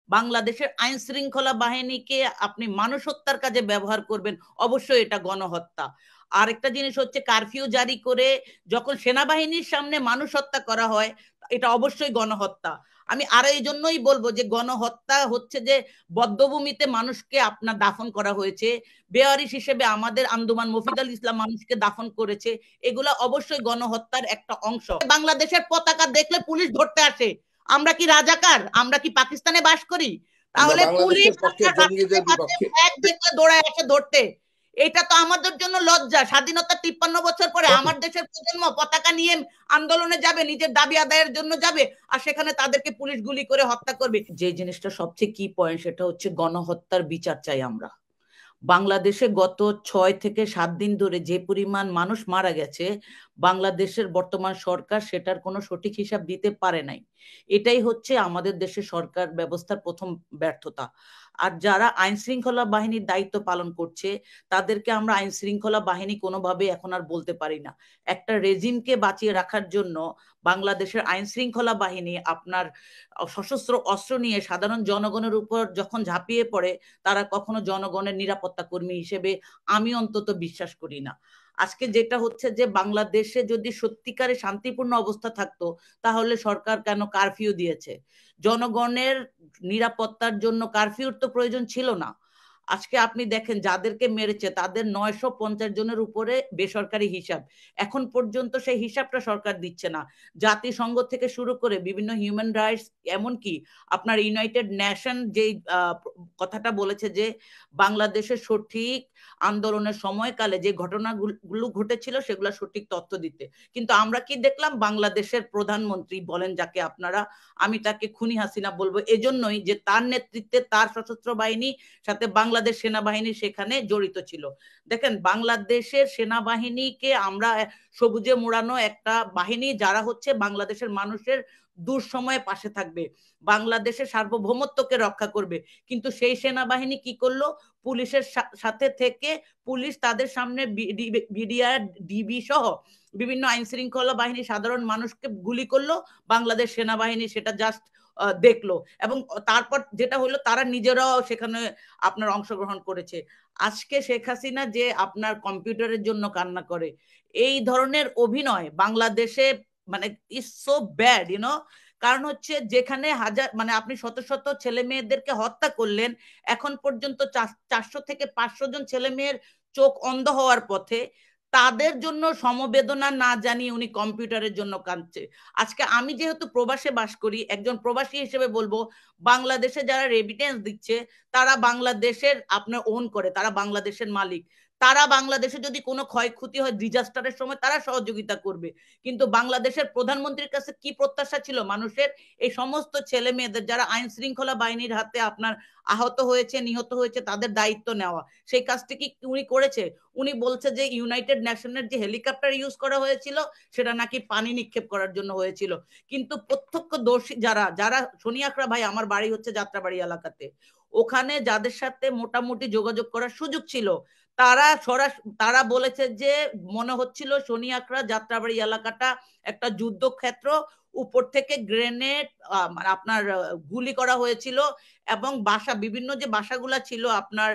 বাংলাদেশের আইন শৃঙ্খলা বাহিনীকে আপনি মানুষ হত্যার কাজে ব্যবহার করবেন, অবশ্যই এটা গণহত্যা। আরেকটা জিনিস হচ্ছে কারফিউ জারি করে যখন সেনাবাহিনীর সামনে মানুষ হত্যা করা হয়, এটা অবশ্যই গণহত্যা। আমি আর এই জন্যই বলবো যে গণহত্যা হচ্ছে যে বধ্যভূমিতে মানুষকে আপনার দাফন করা হয়েছে, বেওয়ারিশ হিসেবে আমাদের আন্দোমান মফিদুল ইসলাম মানুষকে দাফন করেছে, এগুলা অবশ্যই গণহত্যার একটা অংশ। বাংলাদেশের পতাকা দেখলে পুলিশ ধরতে আসে, আমরা কি রাজাকার? আমরা কি পাকিস্তানে বাস করি? আমরা তাহলে পুলিশ বাংলাদেশের পক্ষে, আপনার জঙ্গিদের বিপক্ষে। ফ্ল্যাগ দেখলে দৌড়ায় আসে ধরতে। এটা তো আমাদের জন্য লজ্জা। স্বাধীনতা 53 বছর পরে আমার দেশের প্রজন্ম পতাকা নিয়ে আন্দোলনে যাবে, নিজের দাবি আদায়ের জন্য যাবে, আর সেখানে তাদেরকে পুলিশ গুলি করে হত্যা করবে। যে জিনিসটা সবচেয়ে কি পয়েন্ট, সেটা হচ্ছে গণহত্যার বিচার চাই আমরা। বাংলাদেশে গত 6 থেকে 7 দিন ধরে যে পরিমাণ মানুষ মারা গেছে, বাংলাদেশের বর্তমান সরকার সেটার কোনো সঠিক হিসাব দিতে পারে নাই। এটাই হচ্ছে আমাদের দেশের সরকার ব্যবস্থার প্রথম ব্যর্থতা। আর যারা আইন শৃঙ্খলা বাহিনীর দায়িত্ব পালন করছে, তাদেরকে আমরা আইন শৃঙ্খলা বাহিনী কোনোভাবে এখন আর বলতে পারি না। একটা রেজিমকে বাঁচিয়ে রাখার জন্য বাংলাদেশের আইন শৃঙ্খলা বাহিনী আপনার সশস্ত্র অস্ত্র নিয়ে সাধারণ জনগণের উপর যখন ঝাঁপিয়ে পড়ে, তারা কখনো জনগণের নিরাপত্তা কর্মী হিসেবে আমি অন্তত বিশ্বাস করি না। আজকে যেটা হচ্ছে যে বাংলাদেশে যদি সত্যিকারে শান্তিপূর্ণ অবস্থা থাকতো, তাহলে সরকার কেন কারফিউ দিয়েছে? জনগণের নিরাপত্তার জন্য কারফিউর তো প্রয়োজন ছিল না। আজকে আপনি দেখেন যাদেরকে মেরেছে তাদের 950 জনের উপরে বেসরকারি হিসাব, এখন পর্যন্ত সেই হিসাবটা সরকার দিচ্ছে না। জাতিসংঘ থেকে শুরু করে বিভিন্ন হিউম্যান রাইটস, এমনকি আপনার ইউনাইটেড নেশন যে কথাটা বলেছে যে বাংলাদেশের সঠিক আন্দোলনের সময়কালে যে ঘটনাগুলো ঘটেছিল সেগুলো সঠিক তথ্য দিতে, কিন্তু আমরা কি দেখলাম? বাংলাদেশের প্রধানমন্ত্রী বলেন যাকে আপনারা, আমি তাকে খুনি হাসিনা বলবো এজন্যই যে তার নেতৃত্বে তার সশস্ত্র বাহিনী সাথে বাংলাদেশ সেনাবাহিনী সেখানে জড়িত ছিল। দেখেন, বাংলাদেশের সেনাবাহিনীকে আমরা সবুজে মোড়ানো একটা বাহিনী, যারা হচ্ছে বাংলাদেশের মানুষের দুঃসময়ে পাশে থাকবে, বাংলাদেশের সার্বভৌমত্বকে রক্ষা করবে। কিন্তু সেই সেনাবাহিনী কি করলো? পুলিশের সাথে থেকে পুলিশ তাদের সামনে বিডিআর, ডিবি সহ বিভিন্ন আইন শৃঙ্খলা বাহিনী সাধারণ মানুষকে গুলি করলো, বাংলাদেশ সেনাবাহিনী সেটা জাস্ট দেখলো, এবং তারপর যেটা হলো তারা নিজেরাও সেখানে আপনার অংশগ্রহণ করেছে। আজকে শেখ হাসিনা যে আপনার কম্পিউটারের জন্য কান্না করে, এই ধরনের অভিনয় বাংলাদেশে মানে ইজ সো ব্যাড, কারণ হচ্ছে যেখানে হাজার মানে আপনি শত শত ছেলে মেয়েদেরকে হত্যা করলেন, এখন পর্যন্ত 400 থেকে 500 জন ছেলে মেয়ের চোখ অন্ধ হওয়ার পথে, তাদের জন্য সমবেদনা না জানিয়ে উনি কম্পিউটারের জন্য কাঁদছে। আজকে আমি যেহেতু প্রবাসে বাস করি, একজন প্রবাসী হিসেবে বলবো, বাংলাদেশে যারা রেমিটেন্স দিচ্ছে তারা বাংলাদেশের আপনার ওন করে, তারা বাংলাদেশের মালিক, তারা বাংলাদেশে যদি কোনো ক্ষয়ক্ষতি হয় ডিজাস্টারের সময় তারা সহযোগিতা করবে। কিন্তু বাংলাদেশের প্রধানমন্ত্রীর কাছে কি প্রত্যাশা ছিল মানুষের? এই সমস্ত ছেলে মেয়েদের যারা আইন শৃঙ্খলা বাহিনীর হাতে আপনার আহত হয়েছে, নিহত হয়েছে, তাদের দায়িত্ব নেওয়া, সেই কাজটি কি উনি করেছে? উনি বলছে যে ইউনাইটেড নেশনের যে হেলিকপ্টার ইউজ করা হয়েছিল সেটা নাকি পানি নিক্ষেপ করার জন্য হয়েছিল। কিন্তু প্রত্যক্ষদর্শী যারা যারা শনি আখড়া ভাই, আমার বাড়ি হচ্ছে যাত্রাবাড়ি এলাকাতে, ওখানে যাদের সাথে মোটামুটি যোগাযোগ করার সুযোগ ছিল, তারা তারা বলেছে যে মনে হচ্ছিল শনি আখড়া যাত্রাবাড়ি এলাকাটা একটা যুদ্ধক্ষেত্র, উপর থেকে গ্রেনেড আপনার গুলি করা হয়েছিল, এবং বাসা বিভিন্ন যে বাসাগুলা ছিল আপনার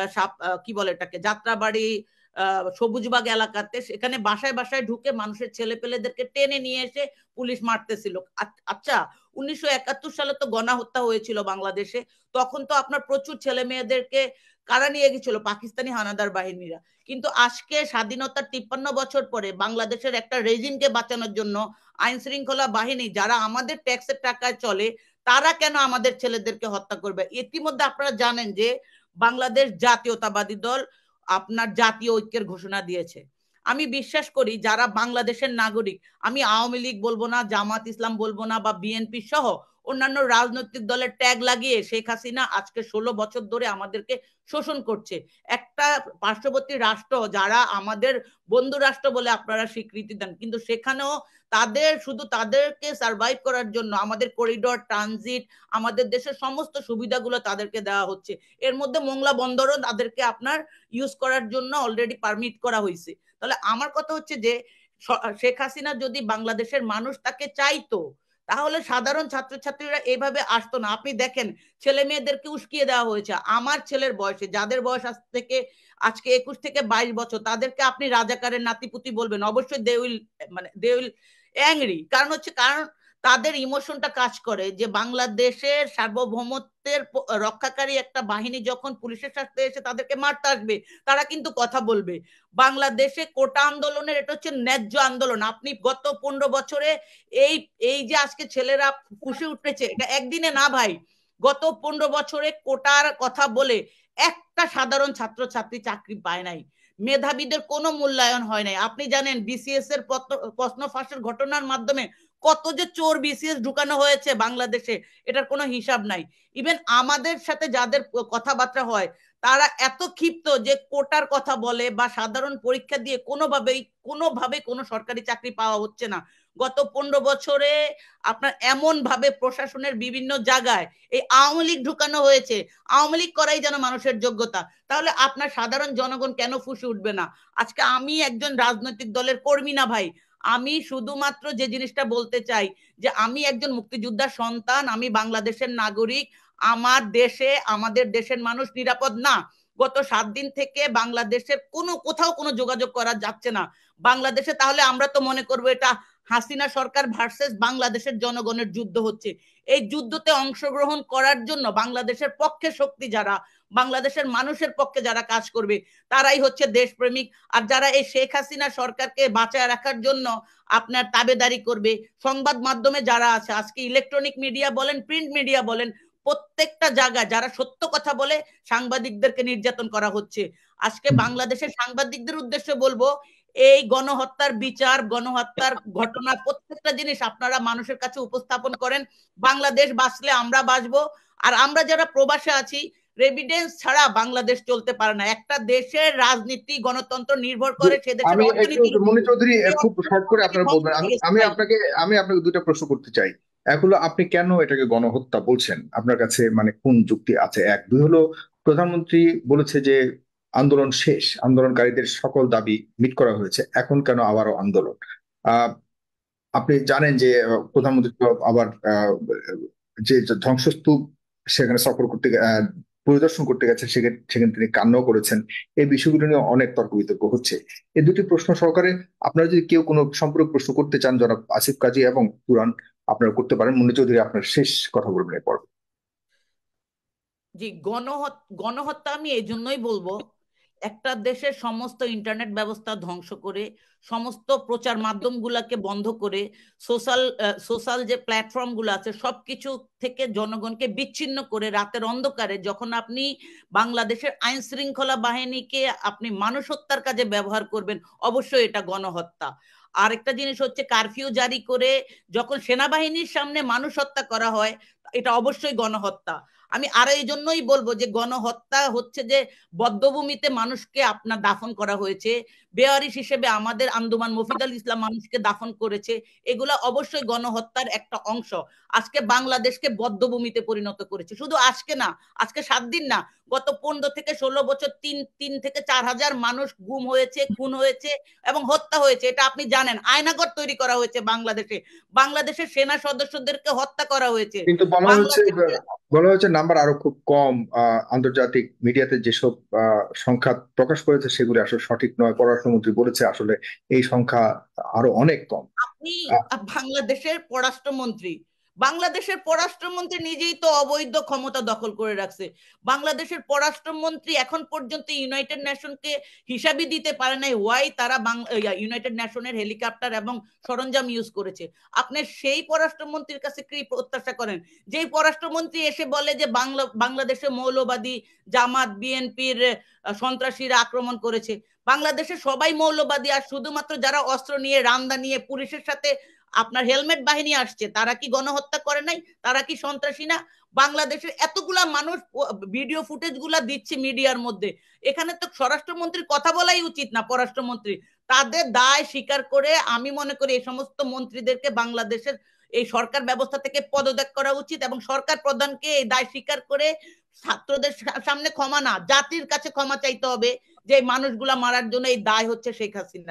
কি বলে এটাকে, যাত্রাবাড়ি সবুজবাগ এলাকাতে, সেখানে বাসায় বাসায় ঢুকে মানুষের ছেলে পেলেদেরকে টেনে নিয়ে এসে পুলিশ মারতেছিল। আচ্ছা, 1971 সালে তো গণহত্যা হয়েছিল বাংলাদেশে, তখন তো আপনার প্রচুর ছেলে মেয়েদেরকে কারা নিয়ে গেছিল? পাকিস্তানি হানাদার বাহিনীরা। কিন্তু আজকে স্বাধীনতার 53 বছর পরে বাংলাদেশের একটা রেজিমকে বাঁচানোর জন্য আইন শৃঙ্খলা বাহিনী যারা আমাদের ট্যাক্সের টাকায় চলে, তারা কেন আমাদের ছেলেদেরকে হত্যা করবে? ইতিমধ্যে আপনারা জানেন যে বাংলাদেশ জাতীয়তাবাদী দল আপনার জাতীয় ঐক্যের ঘোষণা দিয়েছে। আমি বিশ্বাস করি যারা বাংলাদেশের নাগরিক, আমি আওয়ামী লীগ বলবো না, জামাত ইসলাম বলবো না, বা বিএনপি সহ অন্যান্য রাজনৈতিক দলের ট্যাগ লাগিয়ে শেখ হাসিনা আজকে 16 বছর ধরে আমাদেরকে শোষণ করছে। একটা পার্শ্ববর্তী রাষ্ট্র যারা আমাদের বন্ধু রাষ্ট্র বলে আপনারা স্বীকৃতি দেন, কিন্তু সেখানেও তাদের শুধু তাদেরকে সার্ভাইভ করার জন্য আমাদের করিডোর, ট্রানজিট, আমাদের দেশের সমস্ত সুবিধাগুলো তাদেরকে দেওয়া হচ্ছে। এর মধ্যে মোংলা বন্দরও তাদেরকে আপনার ইউজ করার জন্য অলরেডি পারমিট করা হয়েছে। তাহলে আমার কথা হচ্ছে যে শেখ হাসিনা যদি বাংলাদেশের মানুষ তাকে চাইতো, তাহলে সাধারণ ছাত্রছাত্রীরা এইভাবে আসতো না। আপনি দেখেন ছেলে মেয়েদেরকে উস্কিয়ে দেওয়া হয়েছে। আমার ছেলের বয়সে, যাদের বয়স আজ থেকে আজকে 21 থেকে 22 বছর, তাদেরকে আপনি রাজাকারের নাতিপুতি বলবেন, অবশ্যই দে উইল, মানে দে উইল অ্যাংরি। কারণ তাদের ইমোশনটা কাজ করে যে বাংলাদেশের সার্বভৌমত্বের রক্ষাকারী একটা বাহিনী যখন পুলিশের সাথে এসে তাদেরকে মারতে আসবে, তারা কিন্তু কথা বলবে। বাংলাদেশে কোটা আন্দোলনের এটা হচ্ছে ন্যায্য আন্দোলন। আপনি গত 15 বছরে এই এই যে আজকে ছেলেরা ফুসে উঠেছে, এটা একদিনে না ভাই। গত 15 বছরে কোটার কথা বলে একটা সাধারণ ছাত্রছাত্রী চাকরি পায় নাই, মেধাবীদের কোনো মূল্যায়ন হয় নাই। আপনি জানেন বিসিএস এর প্রশ্ন ফাঁসের ঘটনার মাধ্যমে কত যে চোর বিসিএস ঢুকানো হয়েছে বাংলাদেশে, এটার কোনো হিসাব নাই। ইভেন আমাদের সাথে যাদের কথাবার্তা হয়, তারা এত ক্ষিপ্ত যে কোটার কথা বলে বা সাধারণ পরীক্ষা দিয়ে কোনোভাবেই কোনো সরকারি চাকরি পাওয়া হচ্ছে না। গত 15 বছরে আপনার এমন ভাবে প্রশাসনের বিভিন্ন জায়গায় এই আওয়ামী লীগ ঢুকানো হয়েছে, আওয়ামী লীগ করাই যেন মানুষের যোগ্যতা। তাহলে আপনার সাধারণ জনগণ কেন ফুসে উঠবে না? আজকে আমি একজন রাজনৈতিক দলের কর্মী না ভাই, আমি শুধুমাত্র যে জিনিসটা বলতে চাই যে আমি একজন মুক্তিযোদ্ধার সন্তান, আমি বাংলাদেশের নাগরিক। আমার দেশে, আমাদের দেশের মানুষ নিরাপদ না। গত 7 দিন থেকে বাংলাদেশের কোথাও কোনো যোগাযোগ করা যাচ্ছে না বাংলাদেশে। তাহলে আমরা তো মনে করবো এটা হাসিনা সরকার ভার্সেস বাংলাদেশের জনগণের যুদ্ধ হচ্ছে। এই যুদ্ধতে অংশগ্রহণ করার জন্য বাংলাদেশের পক্ষে শক্তি যারা, বাংলাদেশের মানুষের পক্ষে যারা কাজ করবে, তারাই হচ্ছে দেশপ্রেমিক। আর যারা এই শেখ হাসিনা সরকারকে বাঁচায় রাখার জন্য আপনার তাবেদারি করবে, সংবাদ মাধ্যমে যারা আছে, আজকে ইলেকট্রনিক মিডিয়া বলেন, প্রিন্ট মিডিয়া বলেন, প্রত্যেকটা জায়গায় যারা সত্য কথা বলে সাংবাদিকদেরকে নির্যাতন করা হচ্ছে। আজকে বাংলাদেশের সাংবাদিকদের উদ্দেশ্যে বলবো, এই গণহত্যার বিচার, গণহত্যার ঘটনা প্রত্যেকটা জিনিস আপনারা মানুষের কাছে উপস্থাপন করেন। বাংলাদেশ বাঁচলে আমরা বাঁচবো। আর আমরা যারা প্রবাসে আছি, রেভিডেন্স ছাড়া বাংলাদেশ চলতে পারে না। একটা দেশের রাজনীতি গণতন্ত্র নির্ভর করে সে দেশের আমি একটু অর্থনীতির উপর। মনি চৌধুরী এই খুব শর্ট করে অর্থনীতি আপনারা ধ্বংস বলবেন। আমি হয়ে গেছে আমি ভাই। আপনাকে আমি আপনাকে দুইটা প্রশ্ন করতে চাই। এক হলো, আপনি কেন এটাকে গণহত্যা বলছেন? আপনার কাছে মানে কোন যুক্তি আছে? এক, দুই হলো, প্রধানমন্ত্রী বলেছে যে আন্দোলন শেষ, আন্দোলনকারীদের সকল দাবি মিট করা হয়েছে, এখন কেন আবারও আন্দোলন? আহ আপনি জানেন যে প্রধানমন্ত্রী তো আবার যে ধ্বংসস্তূপ সেখানে সফর করতে পরিদর্শন করতে গেছেন, সেখানে সেখানে তিনি কান্নাও করেছেন। এই বিষয়গুলো নিয়ে অনেক তর্ক বিতর্ক হচ্ছে। এই দুটি প্রশ্ন সহকারে আপনারা যদি কেউ কোনো সম্পর্ক প্রশ্ন করতে চান, জনাব আসিফ কাজী এবং তুরান, আপনারা করতে পারেন। মুন্নী চৌধুরী আপনার শেষ কথা বলবেন এরপর। জি, গণহত্যা আমি এই জন্যই বলবো, একটা দেশের সমস্ত ইন্টারনেট ব্যবস্থা ধ্বংস করে, সমস্ত প্রচার মাধ্যমগুলোকে বন্ধ করে, সোশ্যাল সোশ্যাল যে প্ল্যাটফর্ম গুলো আছে সবকিছু থেকে জনগণকে বিচ্ছিন্ন করে রাতের অন্ধকারে যখন আপনি বাংলাদেশের আইন শৃঙ্খলা বাহিনীকে আপনি মানুষ হত্যার কাজে ব্যবহার করবেন, অবশ্যই এটা গণহত্যা। আরেকটা জিনিস হচ্ছে কারফিউ জারি করে যখন সেনাবাহিনীর সামনে মানুষ হত্যা করা হয়, এটা অবশ্যই গণহত্যা। আমি আর এই জন্যই বলবো যে গণহত্যা হচ্ছে যে বধ্যভূমিতে মানুষকে আপনার দাফন করা হয়েছে, বেয়ারিশ হিসেবে আমাদের আন্দোমান মফিদুল ইসলাম মানুষকে দাফন করেছে, এগুলা অবশ্যই গণহত্যার একটা অংশ। আজকে বাংলাদেশকে বধ্যভূমিতে পরিণত করেছে। শুধু আজকে না, আজকে 7 দিন না, গত 15 থেকে 16 বছর তিন তিন থেকে 4 হাজার মানুষ গুম হয়েছে, খুন হয়েছে এবং হত্যা হয়েছে। এটা আপনি জানেন। আয়নাঘর তৈরি করা হয়েছে বাংলাদেশে, বাংলাদেশের সেনা সদস্যদেরকে হত্যা করা হয়েছে কিন্তু বাংলাদেশে। বলা হচ্ছে নাম্বার আরো খুব কম। আন্তর্জাতিক মিডিয়াতে যেসব সংখ্যা প্রকাশ করেছে সেগুলি আসলে সঠিক নয়। পররাষ্ট্রমন্ত্রী বলেছে আসলে এই সংখ্যা আরো অনেক কম। আপনি বাংলাদেশের পররাষ্ট্রমন্ত্রী, বাংলাদেশের পররাষ্ট্রমন্ত্রী নিজেই তো অবৈধ ক্ষমতা দখল করে রাখছে। বাংলাদেশের পররাষ্ট্রমন্ত্রী এখন পর্যন্ত ইউনাইটেড নেশনকে হিসাবই দিতে পারে নাই ওয়াই তারা ইউনাইটেড নেশনের হেলিকপ্টার এবং সরঞ্জাম ইউজ করেছে। আপনি সেই পররাষ্ট্রমন্ত্রীর কাছে কি প্রত্যাশা করেন, যেই পররাষ্ট্রমন্ত্রী এসে বলে যে বাংলাদেশে মৌলবাদী জামাত বিএনপির সন্ত্রাসীরা আক্রমণ করেছে? বাংলাদেশে সবাই মৌলবাদী, আর শুধুমাত্র যারা অস্ত্র নিয়ে রান্দা নিয়ে পুলিশের সাথে আপনার হেলমেট বাহিনী আসছে তারা কি গণহত্যা করে নাই? তারা কি সন্ত্রাসী না? বাংলাদেশের এতগুলা মানুষ ভিডিও ফুটেজ গুলা দিচ্ছে মিডিয়ার মধ্যে, এখানে তো স্বরাষ্ট্রমন্ত্রীর কথা বলাই উচিত না, পররাষ্ট্রমন্ত্রী। তাদের দায় স্বীকার করে আমি মনে করি এই সমস্ত মন্ত্রীদেরকে বাংলাদেশের এই সরকার ব্যবস্থা থেকে পদত্যাগ করা উচিত এবং সরকার প্রধানকে এই দায় স্বীকার করে ছাত্রদের সামনে ক্ষমা না, জাতির কাছে ক্ষমা চাইতে হবে যে মানুষগুলা মারার জন্য এই দায় হচ্ছে শেখ হাসিনার।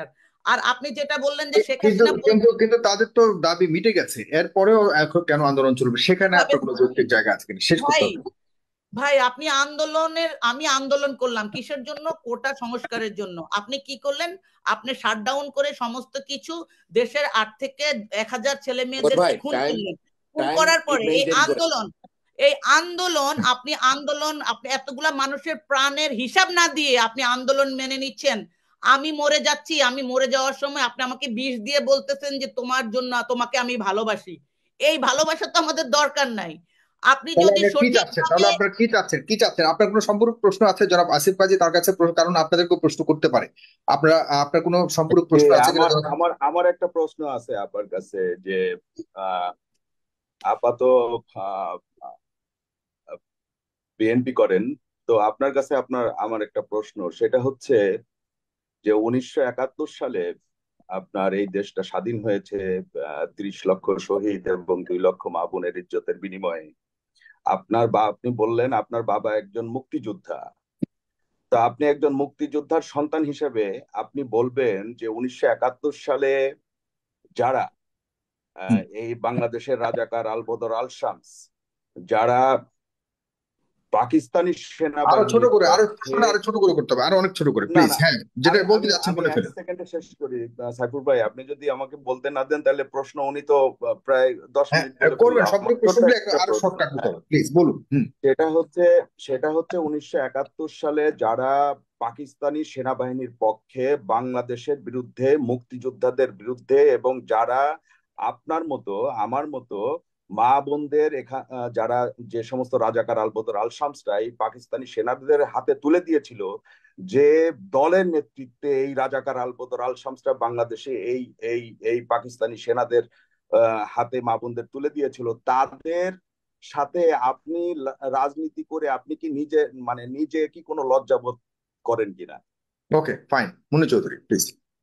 আর আপনি যেটা বললেন যে শেখ কিন্তু হাসিনা কিন্তু কিন্তু তাদের তো দাবি মিটে গেছে, এরপরেও এখন কেন আন্দোলন চলবে? সেখানে ভাবে আপনার কোনো যৌক্তিক জায়গা আছে কিনা শেষ করতে ভাই হবে। ভাই আপনি আমি আন্দোলন করলাম কিসের জন্য? কোটা সংস্কারের জন্য। আপনি কি করলেন? আপনি শাটডাউন করে সমস্ত কিছু, দেশের 8 থেকে 1,000 ছেলে সাগর মেয়েদেরকে ভাই, খুন টাইম করলেন। খুন টাইম করার পরে মেনটেন করে। আপনি এতগুলা মানুষের প্রাণের হিসাব না দিয়ে আপনি আন্দোলন মেনে নিচ্ছেন। আমি মরে যাচ্ছি, আমি মরে যাওয়ার সময় আপনি আমাকে বিষ দিয়ে বলতেছেন যে তোমার জন্য, তোমাকে আমি ভালোবাসি। এই ভালোবাসা তো আমাদের দরকার নাই। আপনি তাহলে যদি আপনার কি চাচ্ছেন? সঠিকভাবে, তাহলে আপনার কি চাচ্ছেন? আপনার কোনো সম্পূরক প্রশ্ন আছে জনাব আসিফ কাজী তার কাছে? কারণ আপনাদেরকেও প্রশ্ন করতে পারে। আপনারা, আপনার কোনো সম্পূরক যে প্রশ্ন আছে কিনা আমার জনাব? আমার আমার একটা প্রশ্ন আছে আপনার কাছে, যে আহ, আপাত বিএনপি করেন, তো আপনার কাছে আমার একটা প্রশ্ন, সেটা হচ্ছে যে 1971 সালে আপনার এই দেশটা স্বাধীন হয়েছে 30 লক্ষ শহীদ এবং 2 লক্ষ মা বোনের ইজ্জতের বিনিময়ে। আপনি বললেন আপনার বাবা একজন মুক্তিযোদ্ধা। তা আপনি একজন মুক্তিযোদ্ধার সন্তান হিসেবে আপনি বলবেন যে 1971 সালে যারা হুম। এই বাংলাদেশের রাজাকার আলবদর আল শামস, যারা পাকিস্তানি আরো ছোট সেনাবাহিনীর করে, আরো পক্ষে, প্রশ্নটা আরো ছোট করে করতে হবে, আরো অনেক ছোট করে না প্লিজ। না, হ্যাঁ, যেটা আমি বলতে আমি যাচ্ছেন আমি বলে এক ফেলেন। সেকেন্ডে শেষ করি। সাইফুর ভাই, আপনি যদি আমাকে বলতে না দেন তাহলে প্রশ্ন, উনি তো প্রায় দশ হ্যাঁ, মিনিট বলে ফেললো। করবেন আমার সম্পূরক ছোট্ট প্রশ্নগুলো একটা আরো প্রশ্ন, শর্টকাট করতে হ্যাঁ, হবে, প্লিজ বলুন। হুম। সেটা হচ্ছে সেটা হচ্ছে 1971 সালে যারা পাকিস্তানি সেনাবাহিনীর পক্ষে, বাংলাদেশের বিরুদ্ধে, মুক্তিযোদ্ধাদের বিরুদ্ধে, এবং যারা আপনার মতো আমার মতো মা বোনদের যারা, যে সমস্ত রাজাকার আলবদর আল শামসরা এই পাকিস্তানি সেনাদের হাতে তুলে দিয়েছিল, যে দলের নেতৃত্বে এই রাজাকার আলবদর আল শামসরা বাংলাদেশে এই এই এই পাকিস্তানি সেনাদের হাতে মা বোনদের তুলে দিয়েছিল, তাদের সাথে আপনি রাজনীতি করে আপনি কি নিজে, মানে নিজে কি কোনো লজ্জা বোধ করেন কিনা? Okay fine, Munni Chowdhury please.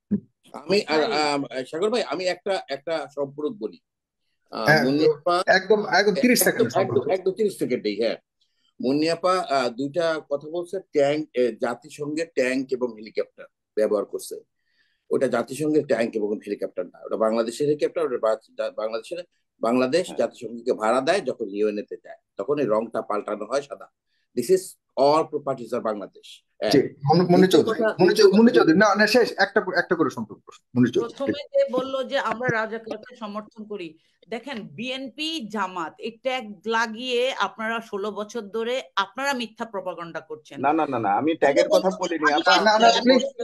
আমি ভাই সাগর ভাই, আমি একটা একটা সম্পূরক বলি। হ্যাঁ, মুন্নিয়াপা, একদম একদম 30 সেকেন্ড একদম একদম সম্পূরক। একদম 30 সেকেন্ডেই, হ্যাঁ। মুন্নিয়াপা দুইটা কথা বলছে, ট্যাঙ্ক, জাতিসংঘের ট্যাঙ্ক এবং হেলিকপ্টার ব্যবহার করছে। ওটা জাতিসংঘের ট্যাঙ্ক এবং হেলিকপ্টার না, ওটা বাংলাদেশের হেলিকপ্টার। ওটা বাংলাদেশের, বাংলাদেশ হ্যাঁ, জাতিসংঘকে ভাড়া দেয়, যখন ইউএনএ তে যায় তখন এই রংটা পাল্টানো হয় সাদা। This is all properties of Bangladesh. জি, মুন্নি দ্বিতীয় চৌধুরী, কথা, মুন্নি চৌধুরী, না না, শেষ একটা একটা করে সম্পূরক প্রশ্ন, মুন্নি চৌধুরী প্রথমে please। যে বললো যে আমরা রাজাকারকে সমর্থন করি, দেখেন বিএনপি জামাত এই ট্যাগ লাগিয়ে আপনারা 16 বছর ধরে আপনারা মিথ্যা প্রপাগান্ডা করছেন। না না না না, আমি 16 ট্যাগের কথা বছর বলিনি আমি আপা, না আপনি না আগে প্লিজ, বলেন।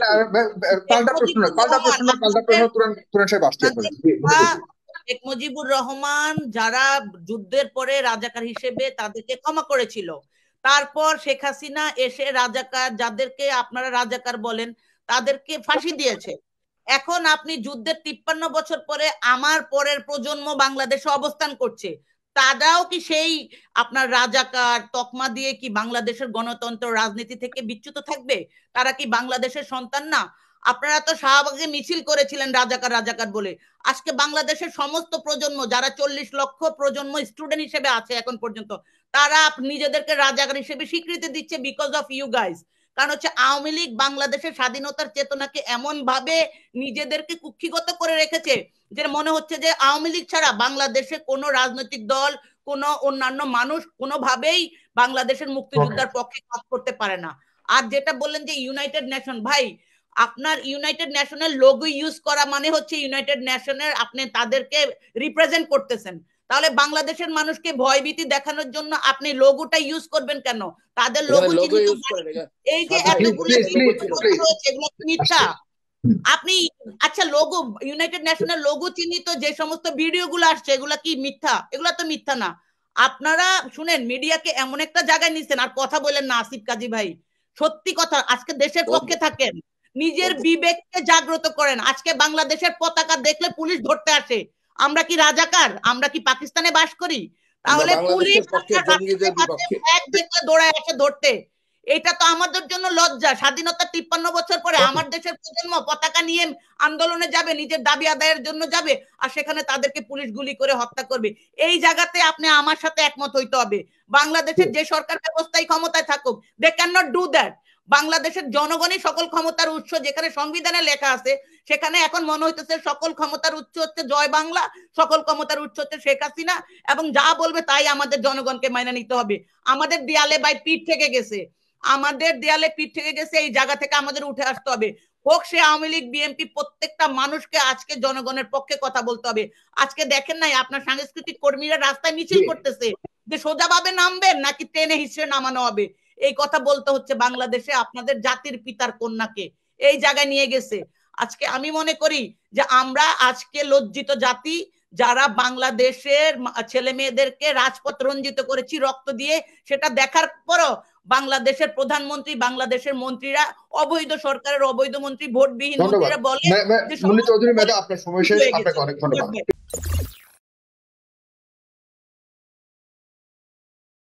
শেখ পাল্টা প্রশ্ন নয়, মুজিবুর পাল্টা রহমান প্রশ্ন নয়, পাল্টা প্রশ্ন, তুরান সাহেব আসছি আপনার কাছে। জি, মুন্নি চৌধুরী। শেখ মুজিবুর রহমান যারা যুদ্ধের পরে রাজাকার হিসেবে তাদেরকে ক্ষমা করেছিল, তারপর শেখ হাসিনা এসে রাজাকার, যাদেরকে আপনারা রাজাকার বলেন, তাদেরকে ফাঁসি দিয়েছে। এখন আপনি যুদ্ধের 53 বছর পরে আমার পরের প্রজন্ম বাংলাদেশে অবস্থান করছে, তারাও কি সেই আপনার রাজাকার তকমা দিয়ে কি বাংলাদেশের গণতন্ত্র রাজনীতি থেকে বিচ্যুত থাকবে? তারা কি বাংলাদেশের সন্তান না? আপনারা তো শাহবাগে মিছিল করেছিলেন রাজাকার রাজাকার বলে। আজকে বাংলাদেশের সমস্ত প্রজন্ম, যারা 40 লক্ষ প্রজন্ম স্টুডেন্ট হিসেবে আছে এখন পর্যন্ত, তারা নিজেদেরকে রাজাকার হিসেবে স্বীকৃতি দিচ্ছে বিকজ অফ ইউ গাইস। কারণ হচ্ছে আওয়ামী লীগ বাংলাদেশের স্বাধীনতার চেতনাকে এমন ভাবে নিজেদেরকে কুক্ষিগত করে রেখেছে যে মনে হচ্ছে যে আওয়ামী লীগ ছাড়া বাংলাদেশে কোনো রাজনৈতিক দল, কোনো অন্যান্য মানুষ কোনোভাবেই বাংলাদেশের ওকে। মুক্তিযোদ্ধার পক্ষে কাজ করতে পারে না। আর যেটা বললেন যে ইউনাইটেড নেশন, ভাই আপনার ইউনাইটেড নেশনের লোগো ইউজ করা মানে হচ্ছে ইউনাইটেড নেশনের আপনি তাদেরকে রিপ্রেজেন্ট করতেছেন। তাহলে বাংলাদেশের মানুষকে ভয়ভীতি দেখানোর জন্য আপনি লোগোটা ইউজ করবেন কেন? তাদের এখানে লোগো লোগো চিহ্নিত ইউজ বাহিনী, করেন, এখানে এই যে সাগর ভাই, প্লিজ এতগুলো এখানে প্লিজ লোগো প্লিজ ছিল জিনিসপত্র না। প্লিজ রয়েছে এগুলো মিথ্যা। আসছে। হুম। আপনি, আচ্ছা লোগো, ইউনাইটেড নেশনের লোগো চিহ্নিত যে সমস্ত ভিডিও গুলো আসছে এগুলা কি মিথ্যা? এগুলা তো মিথ্যা না। আপনারা শুনেন, মিডিয়াকে এমন একটা জায়গায় নিচ্ছেন আর কথা বলেন না আসিফ কাজী ভাই। সত্যি কথা, আজকে দেশের বলবো পক্ষে থাকেন, নিজের বলবো বিবেককে জাগ্রত করেন। আজকে বাংলাদেশের পতাকা দেখলে পুলিশ ধরতে আসে। আমরা কি রাজাকার? আমরা কি পাকিস্তানে বাস করি? আমরা তাহলে পুলিশ বাংলাদেশের পক্ষে, আপনার জঙ্গিদের রাস্তায় পাশে বিপক্ষে। ফ্ল্যাগ দেখলে দৌড়ায় আসে ধরতে। এটা তো আমাদের জন্য লজ্জা। স্বাধীনতা 53 বছর পরে ওকে। আমার দেশের প্রজন্ম পতাকা নিয়ে আন্দোলনে যাবে, নিজের দাবি আদায়ের জন্য যাবে, আর সেখানে তাদেরকে পুলিশ গুলি করে হত্যা করবে। এই জায়গাতে আপনি আমার সাথে একমত হইতে হবে। বাংলাদেশের যে সরকার ব্যবস্থায় ক্ষমতায় থাকুক, they can not do that. বাংলাদেশের জনগণই সকল ক্ষমতার উৎস, যেখানে সংবিধানে লেখা আছে সেখানে এখন মনে হইতেছে সকল ক্ষমতার উৎস হচ্ছে জয় বাংলা, সকল ক্ষমতার উৎস হচ্ছে শেখ হাসিনা, এবং যা বলবে তাই আমাদের জনগণকে মাইনে নিতে হবে। আমাদের দেয়ালে ভাই পিঠ থেকে গেছে, আমাদের দেয়ালে পিঠ থেকে গেছে, এই জায়গা থেকে আমাদের উঠে আসতে হবে। হোক সে আওয়ামী লীগ, বিএনপি, প্রত্যেকটা মানুষকে আজকে জনগণের পক্ষে কথা বলতে হবে। আজকে দেখেন নাই আপনার সাংস্কৃতিক কর্মীরা রাস্তায় মিছিল করতেছে যে সোজাভাবে নামবেন নাকি টেনে হিসেবে নামানো হবে, এই কথা বলতে হচ্ছে বাংলাদেশে আপনাদের জাতির পিতার কন্যাকে এই জায়গায় নিয়ে গেছে। আজকে আমি মনে করি যে আমরা আজকে লজ্জিত জাতি, যারা বাংলাদেশের ছেলে মেয়েদেরকে রাজপথ রঞ্জিত করেছি রক্ত দিয়ে, সেটা দেখার পরও বাংলাদেশের প্রধানমন্ত্রী, বাংলাদেশের মন্ত্রীরা, অবৈধ সরকারের অবৈধ মন্ত্রী, ভোটবিহীন মন্ত্রীরা বলে মুন্নী চৌধুরী ম্যাডাম, আপনার সময় শেষ, আপনাকে অনেক ধন্যবাদ।